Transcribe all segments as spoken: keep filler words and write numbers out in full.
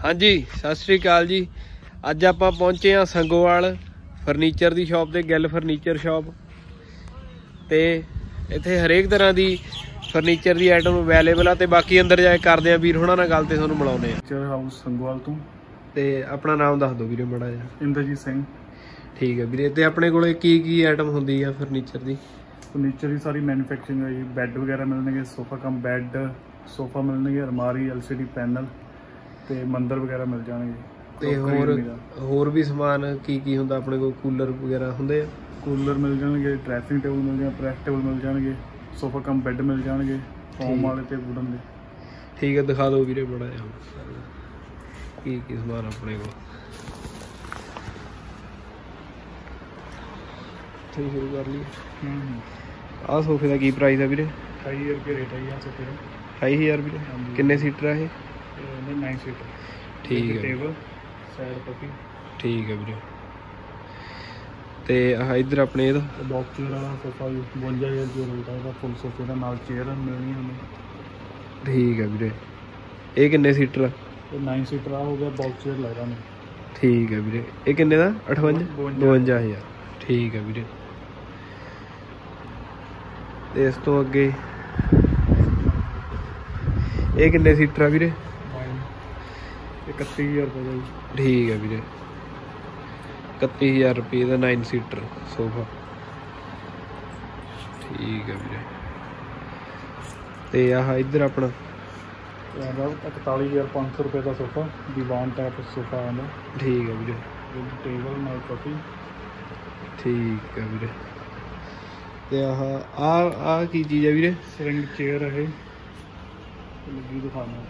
हाँ जी सत श्री अकाल जी। अज आप पहुंचे हाँ संगोवाल फर्नीचर की शॉप ते गिल फर्नीचर शॉप ते इत्थे हरेक तरह की फर्नीचर की आइटम अवेलेबल है। बाकी अंदर जाए करते हैं वीर होना गल ते तुहानूं मिलाउने आ। फर्नीचर हाउस संगोवाल तो ते अपना नाम दस दो वीरे माड़ा जिहा। इंद्रजीत सिंह। ठीक है वीरे। ते अपने कोले की की आइटम हुंदी है फर्नीचर की? फर्नीचर की सारी मैन्युफैक्चरिंग है जी। बैड वगैरह मिलने, सोफा कम बैड सोफा मिलने, अलमारी एल सी डी पैनल ते मंदिर वगैरह मिल जाएंगे। ते होर होर भी समान की की हुंदा अपने कोल? कूलर वगैरह हुंदे आ? कूलर मिल जाएंगे, ड्रैसिंग टेबल मिल जाए, प्रैस टेबल मिल जाएंगे, सोफा कम बैड मिल जाएंगे, फोम वाले ते वुडन दे। ठीक है दिखा दो वीरे बड़ा जिहा की की समान अपने कोल। ठीक शुरू कर लिए। आ सोफे का की प्राइस है वीरे? अठाई हज़ार रुपये रेट है सोफे का। अठाई हज़ार वीरे। किन्ने सीटर है ये? Nine seater. ठीक है टेबल साइड पकी। ठीक है वीरे। ते आह इधर अपने इहदा बॉक्स चेयर वाला सोफा बवंजा हज़ार रुपये रेट है फुल सोफे का, नाल चेयर मिलनी हमें। ठीक है वीरे। ये किन्ने सीटर? नाइन सीटर हो गया, बॉक्स चेयर लग रहा नहीं। ठीक है वीरे। ये किन्ने दा? अठवंजा बवंजा हज़ार। ठीक है वीरे। ते इस तो अगे ये किन्ने सीटर वीरे? इकत्ती हज़ार रुपये। ठीक है वीरे। इकत्ती हज़ार रुपये का नाइन सीटर सोफा। ठीक है वीरे। ते आह इधर अपना इकताली हज़ार पाँच सौ रुपये का सोफा, दीवान टाइप सोफा आना। ठीक है वीरे। टेबल नाल काफी। ठीक है वीरे। ते आह आ आ की चीज़ है वीरे? स्विंग चेयर है, लगी दिखाना।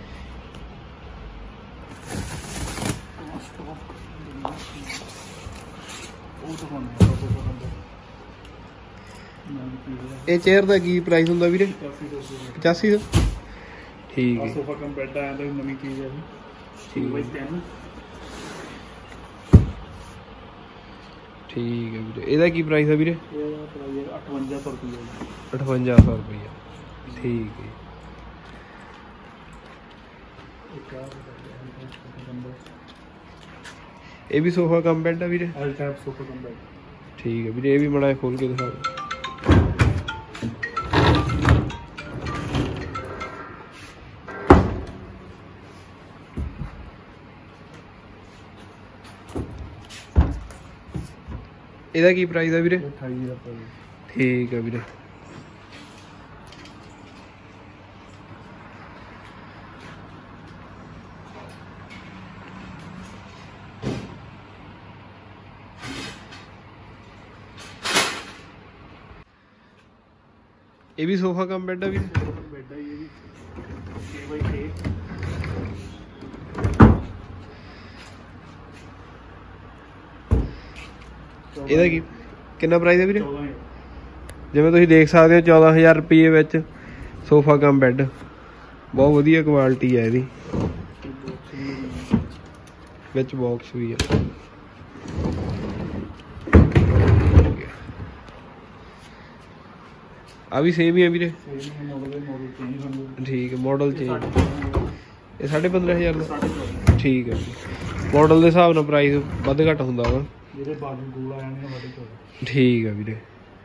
ये चेयर का की प्राइस हुंदा वीरे? पचासी सौ। ठीक है। सोफा कम बेड आया था, नवी चीज है। ठीक है। ठीक है वीरे। ਇਹਦਾ ਕੀ ਪ੍ਰਾਈਸ ਹੈ ਵੀਰੇ? ਇਹ ਪ੍ਰਾਈਸ अठवंजा सौ रुपये। अठवंजा सौ रुपये। ठीक है। ये भी सोफा कम बेड है वीरे? L type sofa cum bed. ठीक है वीरे। ये भी बड़ा खोल के दिखा दो। ਇਹਦਾ ਕੀ ਪ੍ਰਾਈਸ ਹੈ ਵੀਰੇ? अठाई हज़ार रुपये। ठीक है ਵੀਰੇ। ये भी सोफा कम बेड है वीरे? बेड है ये भी छः बाई छः। ਇਹਦਾ ਕੀ ਕਿੰਨਾ ਪ੍ਰਾਈਸ ਹੈ ਵੀਰੇ? ਜਿਵੇਂ ਤੁਸੀਂ ਦੇਖ ਸਕਦੇ ਹੋ चौदह हज़ार ਰੁਪਏ ਵਿੱਚ ਸੋਫਾ ਕਮ ਬੈੱਡ। ਬਹੁਤ ਵਧੀਆ ਕੁਆਲਿਟੀ ਹੈ ਇਹਦੀ, ਵਿੱਚ ਬਾਕਸ ਵੀ ਹੈ। ਆ ਵੀ ਸੇਮ ਹੀ ਹੈ ਵੀਰੇ? ਠੀਕ ਹੈ। Model change. ਇਹ साढ़े पंद्रह हज़ार ਦਾ। ਠੀਕ ਹੈ। मॉडल ਦੇ ਹਿਸਾਬ ਨਾਲ ਪ੍ਰਾਈਸ ਵੱਧ ਘੱਟ ਹੁੰਦਾ ਵਾ। ਜਿਹੜੇ ਬਾਜੂ ਗੋਲ ਆ ਜਾਂਦੇ ਨੇ ਵੱਡੇ ਤੋਂ। ਠੀਕ ਹੈ ਵੀਰੇ।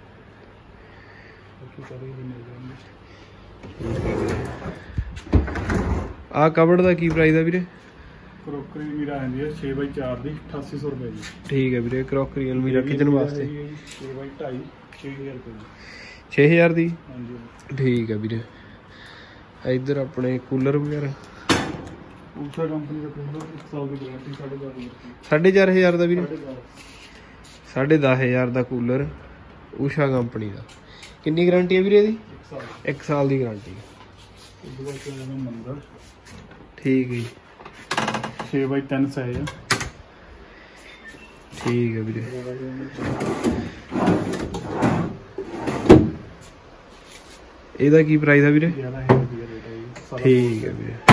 ਆ ਕਬੜ ਦਾ ਕੀ ਪ੍ਰਾਈਸ ਹੈ ਵੀਰੇ? ਕਰੋਕਰੀ ਅਲਮੀਰਾ ਆਉਂਦੀ ਹੈ छः बाई चार ਦੀ अठासी सौ रुपये ਦੀ। ਠੀਕ ਹੈ ਵੀਰੇ। ਕਰੋਕਰੀ ਅਲਮੀਰਾ ਕਿਚਨ ਵਾਸਤੇ छः बाई ढाई छः हज़ार रुपये ਦੀ। छः हज़ार ਦੀ। ਹਾਂਜੀ। ਠੀਕ ਹੈ ਵੀਰੇ। ਇੱਧਰ ਆਪਣੇ ਕੂਲਰ ਵਗੈਰਾ ਊਸ਼ਾ ਕੰਪਨੀ ਦਾ ਕੂਲਰ एक साल ਦੀ ਗਾਰੰਟੀ साढ़े चार हज़ार। साढ़े चार हज़ार ਦਾ ਵੀਰੇ? साढ़े दस हज़ार ਦਾ ਕੂਲਰ ਊਸ਼ਾ ਕੰਪਨੀ ਦਾ। ਕਿੰਨੀ ਗਾਰੰਟੀ ਹੈ ਵੀਰੇ ਇਹਦੀ? एक साल ਦੀ ਗਾਰੰਟੀ। ਮੰਦਰ। ਠੀਕ ਹੈ ਜੀ। छः बाई तीन साइज। ठीक है ਵੀਰੇ। ਇਹਦਾ ਕੀ ਪ੍ਰਾਈਸ ਹੈ ਵੀਰੇ? ਠੀਕ ਹੈ ਵੀਰੇ।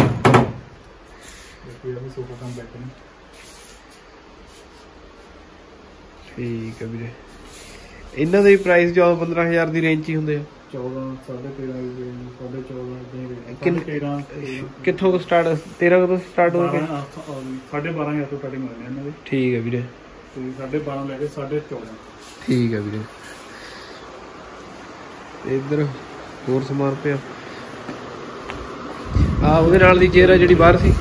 ਠੀਕ ਹੈ ਵੀਰੇ। ਇਹਨਾਂ ਦੇ ਪ੍ਰਾਈਸ ਚੌਦਾਂ ਪੰਦਰਾਂ ਹਜ਼ਾਰ ਦੀ ਰੇਂਜ 'ਚ ਹੀ ਹੁੰਦੇ ਆ। ਚੌਦਾਂ ਸਾਢੇ ਤੇਰਾਂ ਸਾਢੇ ਚੌਦਾਂ ਕਿੰਨੇ ਤੇਰਾਂ ਕਿੱਥੋਂ ਸਟਾਰਟ? ਤੇਰਾਂ ਤੋਂ ਸਟਾਰਟ ਹੋ ਕੇ ਸਾਢੇ ਬਾਰਾਂ ਹਜ਼ਾਰ ਤੋਂ ਸਟਾਰਟਿੰਗ ਹੋਣੀ ਇਹਨਾਂ ਦੀ। ਠੀਕ ਹੈ ਵੀਰੇ। ਤੇ ਸਾਢੇ ਬਾਰਾਂ ਲੈ ਕੇ ਸਾਢੇ ਚੌਦਾਂ। ਠੀਕ ਹੈ ਵੀਰੇ। ਇੱਧਰ ਹੋਰ ਸਮਾਨ ਪਿਆ। ਆ ਉਹਦੇ ਨਾਲ ਦੀ ਚੇਅਰ ਆ ਜਿਹੜੀ ਬਾਹਰ ਸੀ,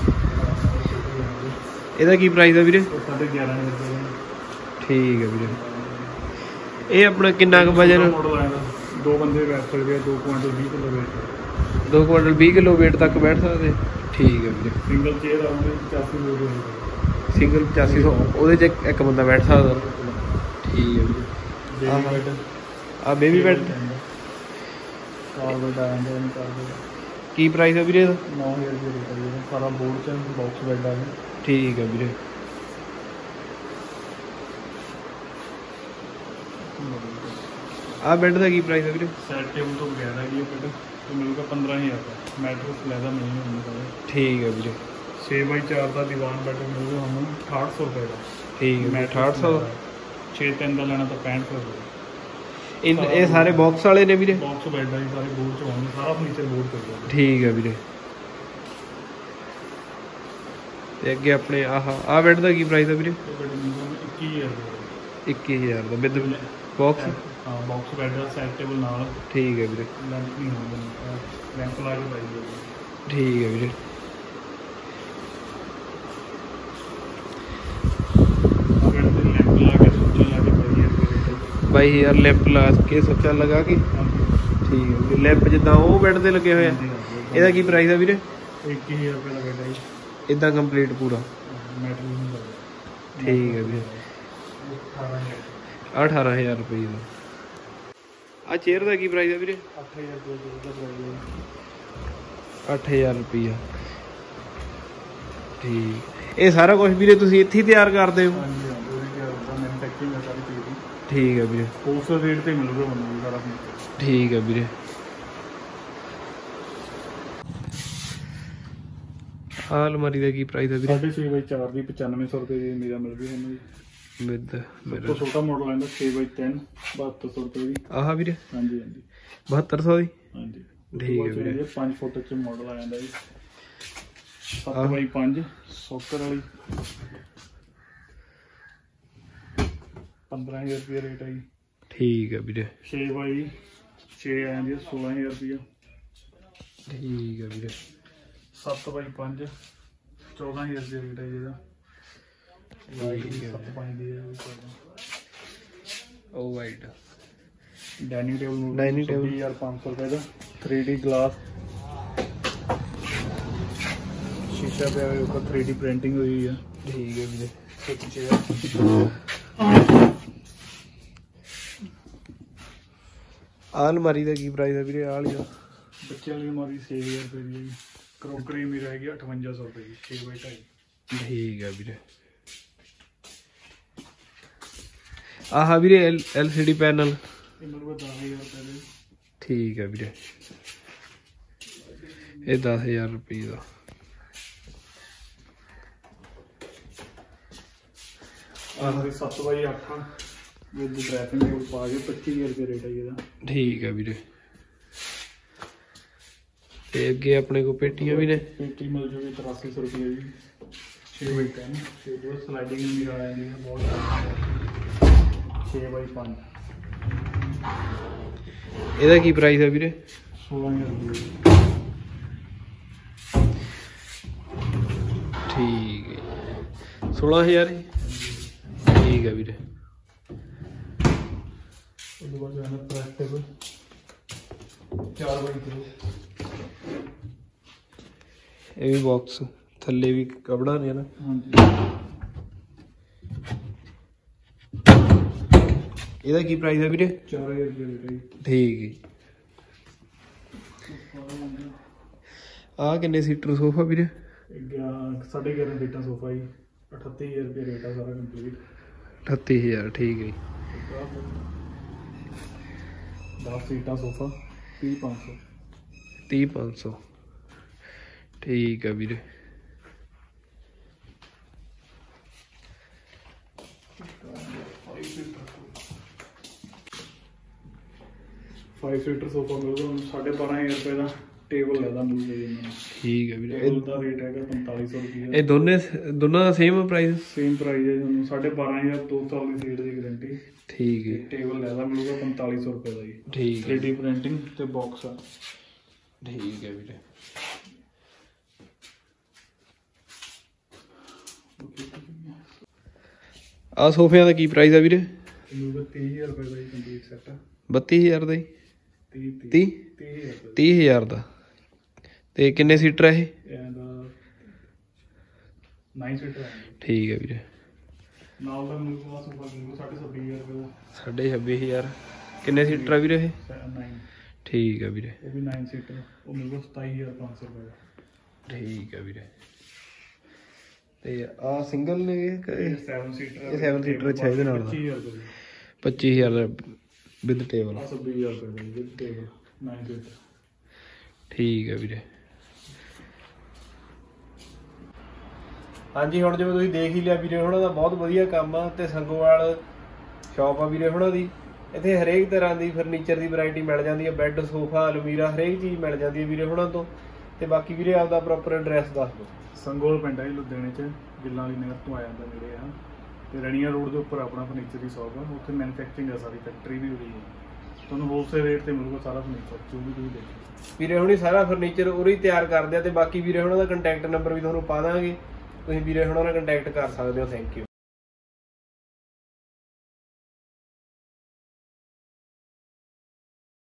ਇਹਦਾ ਕੀ ਪ੍ਰਾਈਸ ਆ ਵੀਰੇ? ਸਾਢੇ ਗਿਆਰਾਂ ਹਜ਼ਾਰ। ਠੀਕ ਹੈ ਵੀਰੇ। ਇਹ ਆਪਣਾ ਕਿੰਨਾ ਕੁ ਵਜਨ? ਦੋ ਬੰਦੇ ਬੈਠ ਸਕਦੇ ਆ, ਦੋ ਕੁਆਂਟਲ ਵੀਹ ਕਿਲੋ ਵੇਟ। ਦੋ ਕੁਆਂਟਲ ਵੀਹ ਕਿਲੋ ਵੇਟ ਤੱਕ ਬੈਠ ਸਕਦੇ। ਠੀਕ ਹੈ ਵੀਰੇ। ਸਿੰਗਲ ਚੇਅਰ ਆਉਂਦੀ ਪਚਾਸੀ ਸੌ। ਸਿੰਗਲ ਪਚਾਸੀ ਸੌ, ਉਹਦੇ 'ਚ ਇੱਕ ਬੰਦਾ ਬੈਠ ਸਕਦਾ। ਠੀਕ ਹੈ ਵੀਰੇ। ਆ ਬੇਬੀ ਬੈਡ ਕੀ ਪ੍ਰਾਈਸ ਹੈ ਵੀਰੇ ਇਹਦਾ? ਨੌ ਹਜ਼ਾਰ ਰੁਪਏ ਸਾਰਾ ਬੋਰਡ ਚ ਬਾਕਸ ਬੈਡ ਆ ਗਿਆ। ਠੀਕ ਹੈ ਵੀਰੇ। ਆ ਬੈੱਡ ਦਾ ਕੀ ਪ੍ਰਾਈਸ ਹੈ ਵੀਰੇ? ਸੈਟ ਟੇਬਲ ਤੋਂ ਬਗੈਰ ਹੈਗੀ ਬੈੱਡ ਤੇ ਮਿਲੂਗਾ ਪੰਦਰਾਂ ਹਜ਼ਾਰ ਦਾ। ਮੈਟਰਸ ਲੈਦਾ ਮਿਲਣੀ ਹੁੰਦਾ। ਠੀਕ ਹੈ ਵੀਰੇ। ਛੇ ਬਾਈ ਚਾਰ ਦਾ ਦੀਵਾਨ ਬੈੱਡ ਮਿਲੂਗਾ ਸਾਨੂੰ ਅਠਾਹਠ ਸੌ ਰੁਪਏ ਦਾ। ਠੀਕ ਹੈ। ਅਠਾਹਠ ਸੌ। ਛੇ ਤਿੰਨ ਦਾ ਲੈਣਾ ਤਾਂ ਪੈਂਹਠ ਸੌ ਰੁਪਏ। ਇਹ ਸਾਰੇ ਬਾਕਸ ਵਾਲੇ ਨੇ ਵੀਰੇ? ਬਾਕਸ ਬੈੱਡ ਆ ਜੀ, ਸਾਰੇ ਬੋਰਡ ਚ ਆਉਂਦੇ, ਸਾਰਾ ਫਰਨੀਚਰ ਬੋਰਡ ਤੇ। ਠੀਕ ਹੈ ਵੀਰੇ। ਤੇ ਅੱਗੇ ਆਪਣੇ ਆਹ ਆ ਬੈੱਡ ਦਾ ਕੀ ਪ੍ਰਾਈਸ ਹੈ ਵੀਰੇ? ਇੱਕੀ ਹਜ਼ਾਰ। ਇੱਕੀ ਹਜ਼ਾਰ ਦਾ ਵਿਦ ਬਾਕਸ? ਹਾਂ ਬਾਕਸ ਬੈੱਡ ਦਾ ਸੈਟ ਟੇਬਲ ਨਾਲ। ਠੀਕ ਹੈ ਵੀਰੇ। ਲੈਂਪ ਨਹੀਂ ਹੁੰਦਾ, ਲੈਂਪ ਲਾ ਕੇ ਪਾਈ ਹੋਈ। ਠੀਕ ਹੈ ਵੀਰੇ। ਬਾਈ ਹਜ਼ਾਰ ਲੈਂਪ ਲਾ ਕੇ ਸੁੱਚਾ ਲਗਾ ਕੇ। ਠੀਕ ਹੈ। ਲੈਂਪ ਜਿੱਦਾਂ ਉਹ ਬੈੱਡ ਤੇ ਲੱਗੇ ਹੋਏ ਆ, ਇਹਦਾ ਕੀ ਪ੍ਰਾਈਸ ਆ ਵੀਰੇ? ਇੱਕੀ ਹਜ਼ਾਰ ਰੁਪਏ ਦਾ ਬੈੱਡ ਹੈ ਜੀ। ਇਦਾਂ ਕੰਪਲੀਟ ਪੂਰਾ? ਠੀਕ ਹੈ ਵੀਰੇ। ਅਠਾਰਾਂ ਹਜ਼ਾਰ ਰੁਪਏ ਦਾ। ਆ ਚੇਅਰ ਦਾ ਕੀ ਪ੍ਰਾਈਸ ਆ ਵੀਰੇ? ਅੱਠ ਹਜ਼ਾਰ ਰੁਪਏ ਦਾ ਪ੍ਰਾਈਸ। ਅੱਠ ਹਜ਼ਾਰ ਰੁਪਈਆ। ਠੀਕ। ਇਹ ਸਾਰਾ ਕੁਝ ਵੀਰੇ ਤੁਸੀਂ ਇੱਥੇ ਹੀ ਤਿਆਰ ਕਰਦੇ ਹੋ? ਹਾਂਜੀ ਹਾਂਜੀ, ਉਹਦੀ ਤਿਆਰ ਹੁੰਦਾ, ਮੈਨੂਫੈਕਚਰਿੰਗ ਹੈ ਸਾਰੀ ਚੀਜ਼ ਦੀ। ਠੀਕ ਹੈ ਵੀਰੇ। ਹੋਲਸੇਲ ਰੇਟ ਤੇ ਮਿਲੂਗਾ ਮੈਨੂੰ ਸਾਰਾ ਕੁਝ। ਠੀਕ ਹੈ ਵੀਰੇ। ਆਹ ਅਲਮਾਰੀ ਦਾ ਕੀ ਪ੍ਰਾਈਸ ਹੈ ਵੀਰੇ? ਸਾਢੇ ਛੇ ਬਾਈ ਚਾਰ ਦੀ ਪਚਾਨਵੇਂ ਸੌ ਰੁਪਏ ਦੀ ਮੇਰਾ ਮਿਲ ਗਈ ਸਾਨੂੰ ਜੀ। ਵਿਦ ਮੇਰਾ ਛੋਟਾ ਮਾਡਲ ਆਉਂਦਾ ਛੇ ਬਾਈ ਤਿੰਨ ਬਹੱਤਰ ਸੌ ਰੁਪਏ ਦੀ। ਆਹ ਵੀਰੇ? ਹਾਂਜੀ ਹਾਂਜੀ। ਬਹੱਤਰ ਸੌ ਦੀ? ਹਾਂਜੀ। ਠੀਕ ਹੈ ਵੀਰੇ। ਪੰਜ ਫੁੱਟ ਚ ਮਾਡਲ ਆ ਜਾਂਦਾ ਜੀ। ਸੱਤ ਬਾਈ ਪੰਜ ਸੌਕਰ ਵਾਲੀ ਪੰਦਰਾਂ ਹਜ਼ਾਰ ਰੁਪਏ ਰੇਟ ਹੈ ਜੀ। ਠੀਕ ਹੈ ਵੀਰੇ। ਛੇ ਬਾਈ ਛੇ ਆ ਜਾਂਦੀ ਹੈ ਸੋਲਾਂ ਹਜ਼ਾਰ ਰੁਪਇਆ। ਠੀਕ ਹੈ ਵੀਰੇ। ਸੱਤ ਬਾਈ ਪੰਜ ਚੌਦਾਂ ਹਜ਼ਾਰ ਰੁਪਏ ਰੇਟ ਹੈ ਜਿਹਦਾ। ਸੱਤ ਪੰਜ ਦੀ ਹੈ ਉਹ white dining table. Dining table ਹਜ਼ਾਰ ਪੰਜ ਸੌ ਰੁਪਏ ਦਾ। ਥ੍ਰੀ ਡੀ ਗਲਾਸ ਸ਼ੀਸ਼ਾ ਪਿਆ ਹੋਇਆ ਉੱਪਰ, ਥ੍ਰੀ ਡੀ ਪ੍ਰਿੰਟਿੰਗ ਹੋਈ ਆ। ਠੀਕ ਹੈ ਵੀਰੇ। ਇੱਕ ਚੇਅਰ। ਆਹ ਅਲਮਾਰੀ ਦਾ ਕੀ ਪ੍ਰਾਈਸ ਹੈ ਵੀਰੇ? ਆਹ ਵਾਲੀ ਦਾ? ਬੱਚਿਆਂ ਵਾਲੀ ਅਲਮਾਰੀ ਛੇ ਹਜ਼ਾਰ ਰੁਪਏ ਦੀ ਹੈ ਜੀ। ਕਰੋਕਰੀ ਮੇਰੀ ਹੈਗੀ ਅਠਵੰਜਾ ਸੌ ਰੁਪਏ ਦੀ, ਛੇ ਬਾਈ ਢਾਈ। ਠੀਕ ਹੈ ਵੀਰੇ। ਆਹ ਵੀਰੇ ਐਲ ਸੀ ਡੀ ਪੈਨਲ? ਇਹ ਮਿਲੂਗਾ ਦਸ ਹਜ਼ਾਰ ਰੁਪਏ ਦੇ। ਠੀਕ ਹੈ ਵੀਰੇ। ਇਹ ਦਸ ਹਜ਼ਾਰ ਰੁਪਏ ਦਾ। ਆਹ ਸੱਤ ਬਾਈ ਅੱਠ ਵਿਦ ਡਰੈਸਿੰਗ ਟੇਬਲ ਪਾ ਕੇ ਪੱਚੀ ਹਜ਼ਾਰ ਰੁਪਏ ਰੇਟ ਹੈ ਇਹਦਾ। ਠੀਕ ਹੈ ਵੀਰੇ। ਤੇ ਅੱਗੇ ਆਪਣੇ ਕੋਲ ਪੇਟੀਆਂ ਵੀ ਨੇ? ਪੇਟੀ ਮਿਲ ਜੂਗੀ ਤਰਾਸੀ ਸੌ ਰੁਪਏ ਦੀ। ਛੇ ਬਾਈ ਤਿੰਨ ਛੇ ਦੋ ਸਲਾਈਡਿੰਗ ਵੀ ਆ ਜਾਂਦੀ ਹੈ ਬਹੁਤ। ਛੇ ਬਾਈ ਪੰਜ। ਇਹਦਾ ਕੀ ਪ੍ਰਾਈਸ ਹੈ ਵੀਰੇ? ਸੋਲਾਂ ਹਜ਼ਾਰ ਰੁਪਏ। ਠੀਕ ਹੈ। ਸੋਲਾਂ ਹਜ਼ਾਰ? ਠੀਕ ਹੈ ਵੀਰੇ। ਉਹਦੇ ਬਾਅਦ ਜਾਣਾ ਪ੍ਰੈਸ ਟੇਬਲ ਚਾਰ ਬਾਈ ਤਿੰਨ। ਇਹ ਵੀ ਬਾਕਸ ਥੱਲੇ ਵੀ ਕਪੜਾ ਨੇ ਨਾ? ਹਾਂਜੀ। ਇਹਦਾ ਕੀ ਪ੍ਰਾਈਸ ਹੈ ਵੀਰੇ? ਚਾਰ ਹਜ਼ਾਰ ਰੁਪਏ। ਠੀਕ ਹੈ। ਆਹ ਕਿੰਨੇ ਸੀਟਰ ਸੋਫਾ ਵੀਰੇ? ਸਾਢੇ ਗਿਆਰਾਂ ਸੀਟਾਂ ਸੋਫਾ ਜੀ। ਅਠੱਤੀ ਹਜ਼ਾਰ ਰੁਪਏ ਰੇਟ ਆ ਸਾਰਾ ਕੰਪਲੀਟ। ਅਠੱਤੀ ਹਜ਼ਾਰ। ਠੀਕ ਹੈ। ਦਸ ਸੀਟਾਂ ਸੋਫਾ ਤੀਹ ਪੰਜ ਸੌ। ਤੀਹ ਪੰਜ ਸੌ। ਠੀਕ ਹੈ ਵੀਰੇ। फाइव सीटर सोफा मिलूगा साढ़े बारह हज़ार रुपए का ਟੇਬਲ ਲੈਦਾ ਮਿਲੂਗਾ ਜੀ ਇਹਨਾਂ ਨੂੰ। ਠੀਕ ਹੈ ਵੀਰੇ। ਟੇਬਲ ਦਾ ਰੇਟ ਹੈਗਾ ਪੰਤਾਲੀ ਸੌ ਰੁਪਏ। ਇਹ ਦੋਨੇ ਦੋਨਾਂ ਦਾ ਸੇਮ ਪ੍ਰਾਈਸ? ਸੇਮ ਪ੍ਰਾਈਸ ਹੈ ਤੁਹਾਨੂੰ ਸਾਢੇ ਬਾਰਾਂ ਹਜ਼ਾਰ ਦੋ ਸਾਲ ਦੀ ਸੀਟ ਦੀ ਗਾਰੰਟੀ। ਠੀਕ ਹੈ। ਟੇਬਲ ਲੈਦਾ ਮਿਲੂਗਾ ਪੰਤਾਲੀ ਸੌ ਰੁਪਏ ਦਾ ਜੀ। ਠੀਕ ਹੈ। ਥ੍ਰੀ ਡੀ ਪ੍ਰਿੰਟਿੰਗ ਤੇ ਬਾਕਸ ਆ। ਠੀਕ ਹੈ ਵੀਰੇ। ਆ ਸੋਫਿਆਂ ਦਾ ਕੀ ਪ੍ਰਾਈਸ ਆ ਵੀਰੇ? ਮਿਲੂਗਾ ਤੀਹ ਹਜ਼ਾਰ ਰੁਪਏ ਦਾ ਜੀ ਕੰਪਲੀਟ ਸੈੱਟ। ਬੱਤੀ ਹਜ਼ਾਰ ਦਾ ਜੀ? ਤੀਹ ਤੀਹ ਤੀਹ ਹਜ਼ਾਰ ਦਾ। ਤੇ ਕਿੰਨੇ ਸੀਟਰ ਹੈ ਇਹ? ਇਹਦਾ ਨੌ ਸੀਟਰ ਹੈ। ਠੀਕ ਹੈ ਵੀਰੇ। ਨਾਲ ਦਾ ਮਿਲੂਗਾ ਸੋਫਾ ਮਿਲੂਗਾ ਸਾਢੇ ਛੱਬੀ ਹਜ਼ਾਰ ਰੁਪਏ ਦਾ। ਸਾਢੇ ਛੱਬੀ ਹਜ਼ਾਰ। ਕਿੰਨੇ ਸੀਟਰ ਆ ਵੀਰੇ ਇਹ? ਨੌ। ਠੀਕ ਹੈ ਵੀਰੇ। ਇਹ ਵੀ ਨੌ ਸੀਟਰ ਉਹ ਮਿਲੂਗਾ ਸਤਾਈ ਹਜ਼ਾਰ ਪੰਜ ਸੌ ਰੁਪਏ ਦਾ। ਠੀਕ ਹੈ ਵੀਰੇ। ਤੇ ਆ ਸਿੰਗਲ ਨੇ ਇਹ ਸੈਵਨ ਸੀਟਰ ਇਹ ਸੈਵਨ ਸੀਟਰ ਅੱਛਾ ਇਹਦੇ ਨਾਲ ਦਾ ਪੱਚੀ ਹਜ਼ਾਰ ਰੁਪਏ। ਪੱਚੀ ਹਜ਼ਾਰ ਦਾ ਵਿਦ ਟੇਬਲ। ਆ ਛੱਬੀ ਹਜ਼ਾਰ ਰੁਪਏ ਦਾ ਵਿਦ ਟੇਬਲ ਨੌ ਸੀਟਰ। ਠੀਕ ਹੈ ਵੀਰੇ। ਹਾਂਜੀ ਹੁਣ ਜਿਵੇਂ ਤੁਸੀਂ ਦੇਖ ਹੀ ਲਿਆ ਵੀਰੇ ਉਹਨਾਂ ਦਾ ਬਹੁਤ ਵਧੀਆ ਕੰਮ ਆ ਤੇ ਸੰਗੋਵਾਲ ਸ਼ਾਪ ਆ ਵੀਰੇ ਉਹਨਾਂ ਦੀ। ਇੱਥੇ ਹਰੇਕ ਤਰ੍ਹਾਂ ਦੀ ਫਰਨੀਚਰ ਦੀ ਵੈਰਾਈਟੀ ਮਿਲ ਜਾਂਦੀ ਹੈ। ਬੈੱਡ, ਸੋਫਾ, ਅਲਮੀਰਾ ਹਰੇਕ ਚੀਜ਼ ਮਿਲ ਜਾਂਦੀ ਹੈ ਵੀਰੇ ਉਹਨਾਂ ਤੋਂ। ਤੇ ਬਾਕੀ ਵੀਰੇ ਆਪਦਾ ਪ੍ਰੋਪਰ ਐਡਰੈਸ ਦੱਸ ਦਿਓ। ਸੰਗੋਲ ਪਿੰਡ ਹੈ ਜੀ ਲੁਧਿਆਣੇ 'ਚ, ਗਿੱਲਾਂ ਵਾਲੀ ਨਹਿਰ ਤੋਂ ਆ ਜਾਂਦਾ ਨੇੜੇ ਆ। ਤੇ ਰਣੀਆਂ ਰੋਡ ਦੇ ਉੱਪਰ ਆਪਣਾ ਫਰਨੀਚਰ ਦੀ ਸ਼ਾਪ ਆ। ਉੱਥੇ ਮੈਨੂਫੈਕਚਰਿੰਗ ਆ ਸਾਰੀ, ਫੈਕਟਰੀ ਵੀ ਉਰੀ ਹੈ। ਤੁਹਾਨੂੰ ਹੋਲਸੇਲ ਰੇਟ ਤੇ ਮਿਲੂਗਾ ਸਾਰਾ ਫਰਨੀਚਰ ਜੋ ਵੀ ਤੁਸੀਂ ਦੇਖੋ। ਵੀਰੇ ਹੁਣੀ ਸਾਰਾ ਫਰਨੀਚਰ ਉਰੀ ਤਿਆਰ ਕਰਦੇ ਆ ਤੇ ਬਾਕੀ ਵੀਰੇ ਉਹਨਾਂ ਦਾ ਕੰਟੈਕਟ ਨੰਬਰ ਵੀ ਤੁਹਾਨੂੰ ਪਾ ਦਾਂਗੇ, ਤੁਸੀਂ ਵੀਰੇ ਹੁਣਾਂ ਨਾਲ ਕੰਟੈਕਟ ਕਰ ਸਕਦੇ ਹੋ। Thank you.